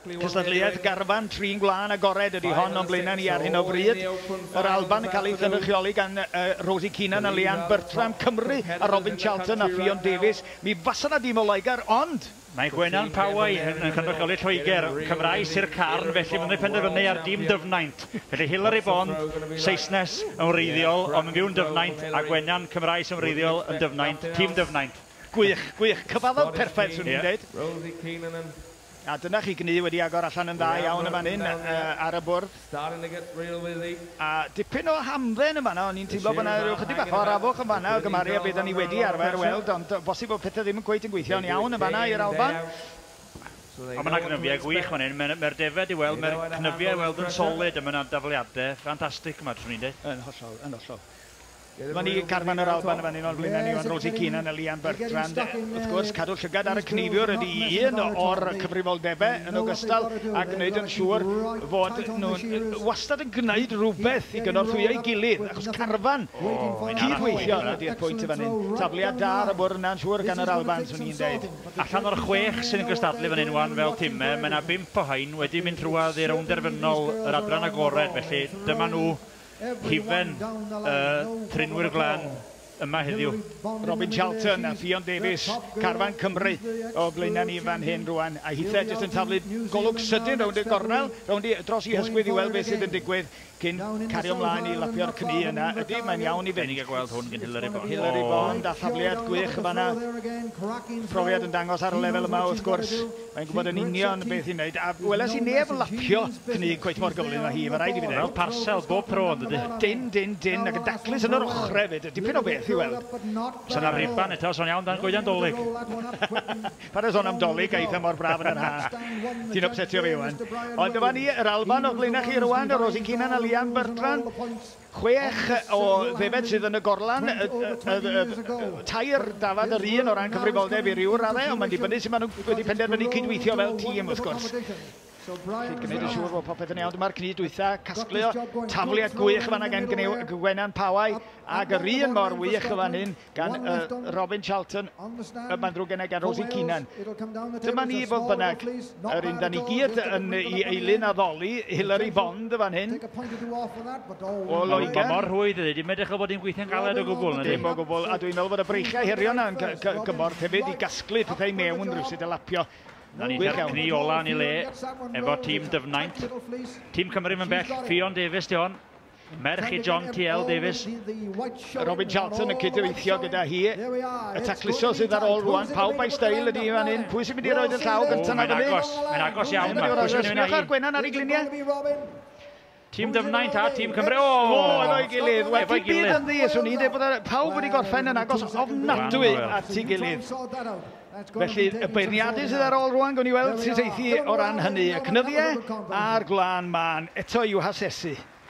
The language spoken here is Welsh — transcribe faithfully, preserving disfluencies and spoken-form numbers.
Cystadleuaeth garfan trin gwlân agored ydy hon o'n blaenau ni ar hyn o bryd. Yr Alban yn cael ei cynrychioli gan uh, Rosie Keenan a Leanne Bertram, Cymru a Robin Charlton a Ffion Davies. Mi fasa na dim o Loegr, ond... Mae Gwenan Poway yn cynrychioli Lloegr, Cymraes i'r carn, felly mae'n penderfynu ar dîm dyfnaint. Felly Hilary Bond, Saesnes yn wreiddiol, ond yn fyw'n dyfnaint, a Gwenan Cymraes yn wreiddiol yn dyfnaint, tîm dyfnaint. Gwych, gwych, cyfaddol perffaith, swn i'n dweud. A dyna chi gni wedi agor allan yn dda iawn yma hyn ar y bwrdd. A dipyn o hamdden yma na, o'n i'n teimlo bod yna rhywbeth bach o arafwch yn fanna o gymaru a beth ni wedi arfer weld, ond bosib o pethau ddim yn gweithio'n gweithio'n iawn yn fanna i'r Alban. Ond mae'na cnyfiau gwych fan hyn, mae'r defed i weld, mae'r cnyfiau i weld yn solid a mae'na dafliadau ffantastig yma, swn i'n dweud. Yn hollol, yn hollol. Mae ni carfan yr Alban yma ni'n o'n blaenau ni o'n Rosie Keenan a Leanne Bertrand. Wrth gwrs, cadw llygad ar y cnifiwr ydy un o'r cyfrifoldebau yn ogystal a gwneud yn siŵr fod nhw'n wastad yn gwneud rhywbeth i gynorthwyo ei gilydd, achos carfan cydweithio ydy'r pwynt y fan hyn. Tafliad da ar y bwrdd yna'n siŵr gan yr Alban, swn i'n dweud. Allan o'r chwech sy'n gystadlu fan hyn wan fel timau, mae yna bimp o hain wedi mynd trwad i'r rownderfynol yr adran agored, felly dyma nhw hifen uh, trinwyr glan yma heddiw. Robin Charlton a Ffion Davies, carfan Cymru o blaenau ni fan hyn rwan. A hithe jyst yn taflu golwg sydyn rownd y gornel, rownd i dros i hysgwydd i weld beth sydd yn digwydd cyn cario ymlaen i lapio'r cni yna. Ydy, mae'n iawn i fynd. Benig a gweld hwn gen Hilary Bond. Hilary Bond a thafliad gwych yma. Profiad yn dangos ar y lefel yma wrth gwrs. Mae'n gwybod yn union beth i'n neud. A weles i neb lapio cni cweit mor gyflym â hi, mae rhaid i fi dweud. Fel parsel, bob pro yn dydy. Din, din, din, ac yn daclus yn yr ochrau fyd. Dipyn o beth i weld. Sa'n ar riban eto, so'n iawn dan Gwydion Dolig. Par y sôn am Dolig a eitha mor braf yn yr ha. Ti'n upsetio fi wan. Ond dyma ni, yr Alban o blaenau chi rwan, y Rosie Keenan a Leanne Bertrand. Chwech o ddefed sydd yn y gorlan, tair dafad yr un o ran cyfrifoldeb i ryw raddau, ond mae'n dibynnu sydd maen nhw wedi penderfynu cydweithio fel tîm wrth gwrs. Felly gwneud yn siŵr bod popeth yn iawn. Dyma'r cni dwytha, casglu o tafliad gwych fan gan Gwenan Poway, ac yr un mor wych fan hyn gan uh, Robin Charlton, y mae'n drwy gennau gan Rosie Keenan. Dyma ni fodd bynnag, yr un da ni gyd yn ei eilyn addoli, Hilary Bond fan hyn. O Loegr. Mor rhwydd ydy, dim edrych o bod i'n gweithio'n galed o gwbl. Dim o gwbl, a dwi'n meddwl bod y breichiau herio yna'n gymorth hefyd i gasglu pethau mewn rhywsyd y lapio. Na ni'n cael cni ola yn ei le, efo tîm dyfnaint. Tîm Cymru yn bell, Ffion Davies di hon. Merch i John T L Davies. Robin Charlton yn cydweithio gyda hi. Y tacluso sydd ar ôl rwan, pawb a'i steil ydi fan hyn. Pwy sy'n mynd i roed y llaw gyntaf na fyny? Mae'n agos iawn yma. Smiwch ar Gwenan ar ei gliniau. Tîm dyfnaint a tîm Cymru. O, efo'i gilydd. Wedi byd yn ddi, swn i'n dweud bod pawb wedi gorffen yn agos ofnadwy at ei gilydd. Felly, y beirniadu sydd ar ôl rwan, gwni weld sy'n seithi o ran hynny. Y cnyddiau a'r glân ma'n eto i'w hasesu.